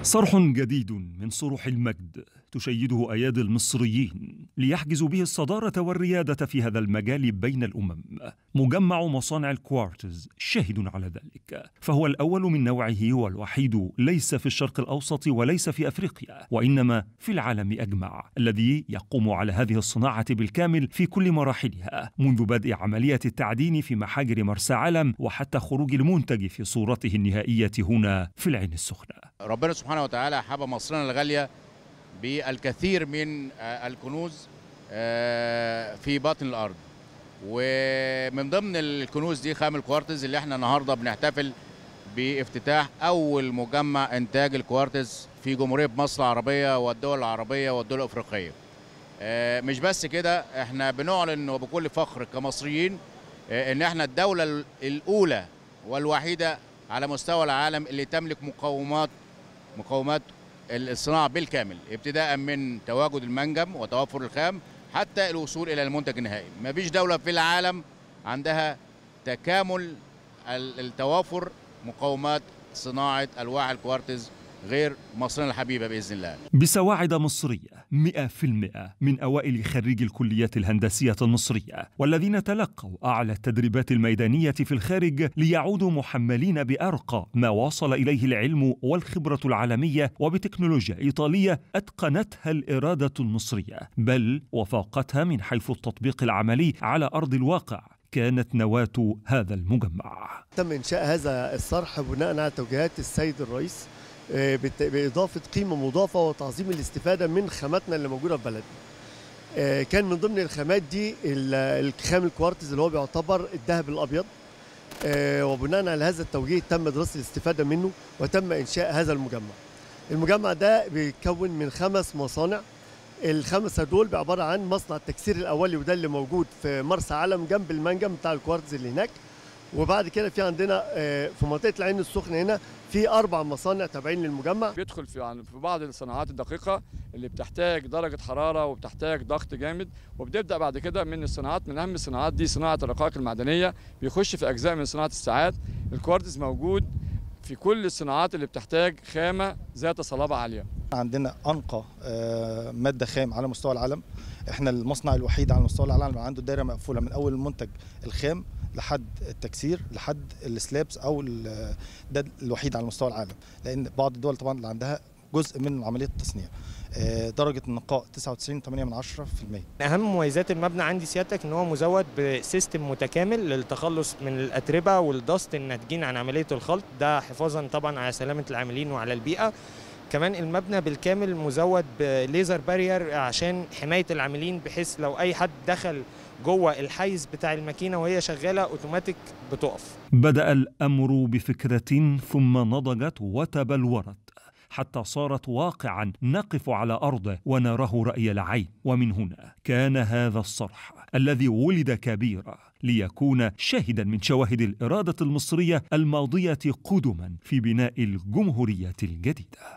صرح جديد من صروح المجد تشيده أيادي المصريين ليحجزوا به الصدارة والريادة في هذا المجال بين الأمم. مجمع مصانع الكوارتز شاهد على ذلك، فهو الأول من نوعه والوحيد ليس في الشرق الأوسط وليس في أفريقيا، وإنما في العالم أجمع، الذي يقوم على هذه الصناعة بالكامل في كل مراحلها، منذ بدء عملية التعدين في محاجر مرسى علم وحتى خروج المنتج في صورته النهائية هنا في العين السخنة. ربنا سبحانه وتعالى حب مصرنا الغالية بالكثير من الكنوز في باطن الأرض، ومن ضمن الكنوز دي خام الكوارتز اللي احنا النهارده بنحتفل بافتتاح أول مجمع إنتاج الكوارتز في جمهورية مصر العربية والدول العربية والدول الأفريقية. مش بس كده، احنا بنعلن وبكل فخر كمصريين ان احنا الدولة الأولى والوحيدة على مستوى العالم اللي تملك مقومات الصناعة بالكامل، ابتداء من تواجد المنجم وتوفر الخام حتى الوصول إلى المنتج النهائي. ما فيش دولة في العالم عندها تكامل التوافر مقومات صناعة ألواح الكوارتز غير مصرنا الحبيبة بإذن الله. بسواعد مصرية 100% من أوائل خريجي الكليات الهندسية المصرية، والذين تلقوا أعلى التدريبات الميدانية في الخارج ليعودوا محملين بأرقى ما وصل إليه العلم والخبرة العالمية، وبتكنولوجيا إيطالية أتقنتها الإرادة المصرية، بل وفاقتها من حيث التطبيق العملي على أرض الواقع. كانت نواة هذا المجمع. تم إنشاء هذا الصرح بناء على توجيهات السيد الرئيس بإضافة قيمة مضافة وتعظيم الاستفادة من خاماتنا اللي موجودة في بلدنا. كان من ضمن الخامات دي الخام الكوارتز اللي هو بيعتبر الذهب الأبيض، وبناء على هذا التوجيه تم دراسة الاستفادة منه وتم إنشاء هذا المجمع. المجمع ده بيتكون من 5 مصانع، ال5 دول بعبارة عن مصنع التكسير الأولي وده اللي موجود في مرسى علم جنب المنجم بتاع الكوارتز اللي هناك، وبعد كده في عندنا في منطقة العين السخنة هنا في 4 مصانع تابعين للمجمع. بيدخل في بعض الصناعات الدقيقة اللي بتحتاج درجة حرارة وبتحتاج ضغط جامد، وبنبدأ بعد كده من الصناعات، من أهم الصناعات دي صناعة الرقائق المعدنية، بيخش في أجزاء من صناعة الساعات. الكوارتز موجود في كل الصناعات اللي بتحتاج خامة ذات صلابة عالية. عندنا أنقى مادة خام على مستوى العالم، احنا المصنع الوحيد على مستوى العالم عنده دايرة مقفولة من أول المنتج الخام لحد التكسير لحد السلابس، او ده الوحيد على مستوى العالم، لان بعض الدول طبعا اللي عندها جزء من عمليه التصنيع. درجه النقاء 99.8%. اهم مميزات المبنى عندي سيادتك ان هو مزود بسيستم متكامل للتخلص من الاتربه والدست الناتجين عن عمليه الخلط، ده حفاظا طبعا على سلامه العاملين وعلى البيئه. كمان المبنى بالكامل مزود بليزر بارير عشان حمايه العاملين، بحيث لو اي حد دخل جوه الحيز بتاع الماكينه وهي شغاله اوتوماتيك بتقف. بدأ الأمر بفكرة ثم نضجت وتبلورت حتى صارت واقعا نقف على أرضه ونراه رأي العين. ومن هنا كان هذا الصرح الذي ولد كبيرا ليكون شاهدا من شواهد الإرادة المصرية الماضية قدما في بناء الجمهورية الجديدة.